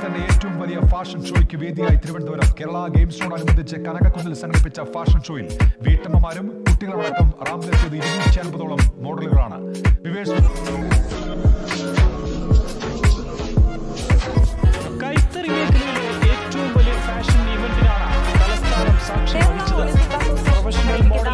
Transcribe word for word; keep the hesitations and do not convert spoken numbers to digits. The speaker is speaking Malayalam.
തന്നെ ഏറ്റവും വലിയ ഫാഷൻ ഷോയ്ക്ക് വേദിയായി തിരുവനന്തപുരം കേരള ഗെയിംസിനോടനുബന്ധിച്ച് കനകക്കുന്നിൽ സംഘടിപ്പിച്ച ഫാഷൻ ഷോയിൽ വീട്ടമ്മമാരും കുട്ടികളടക്കം റാമ്പിലെത്തിയത് ഇരുന്നൂറ്റി അൻപതോളം മോഡലുകളാണ്. കൈത്തറി മേഖലയിലെ ഏറ്റവും വലിയ ഫാഷൻ ഇവന്റിനാണ് തലസ്ഥാനം സാക്ഷ്യം വഹിച്ചത്. Professional model